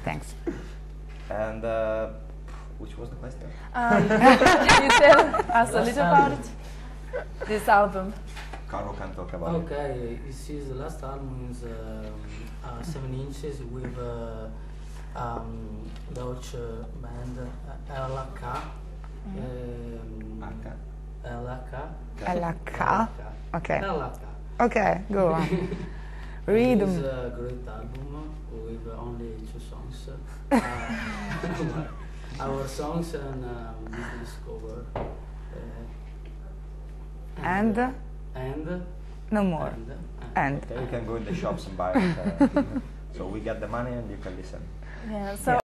Thanks. And which was the question? You tell us a little about it. This album. Carlo can talk about it. Okay, this is the last album is 7 inches with Dutch band LK. LK. LK. Okay. LK. Okay, go on. Read It's them. a great album with only 2 songs. Our songs and business cover. And no more. And Okay, you can go in the shops and buy it. So we get the money and you can listen. Yeah. So.